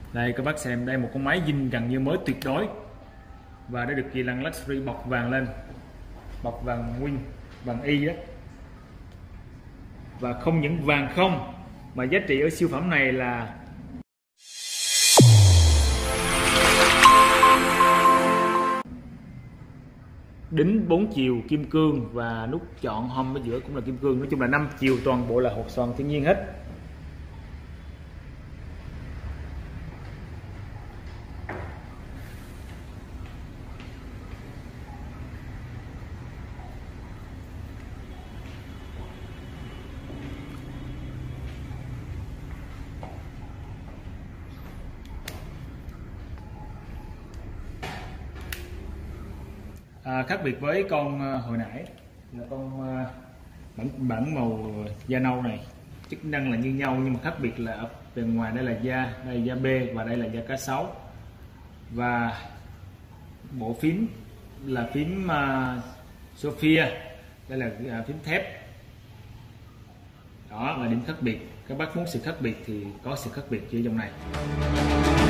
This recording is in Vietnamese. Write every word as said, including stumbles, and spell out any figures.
Đây các bác xem, đây một con máy zin gần như mới tuyệt đối và đã được kỳ lân luxury bọc vàng lên, bọc vàng nguyên, vàng y đó. Và không những vàng không mà giá trị ở siêu phẩm này là đính bốn chiều kim cương và nút chọn hông ở giữa cũng là kim cương. Nói chung là năm chiều toàn bộ là hột xoàn thiên nhiên hết. À, khác biệt với con uh, hồi nãy là con uh, bản bản màu da nâu này, chức năng là như nhau nhưng mà khác biệt là ở về ngoài đây là da, đây là da B và đây là da cá sấu. Và bộ phím là phím uh, Sophia, đây là uh, phím thép. Đó là điểm khác biệt. Các bác muốn sự khác biệt thì có sự khác biệt giữa dòng này.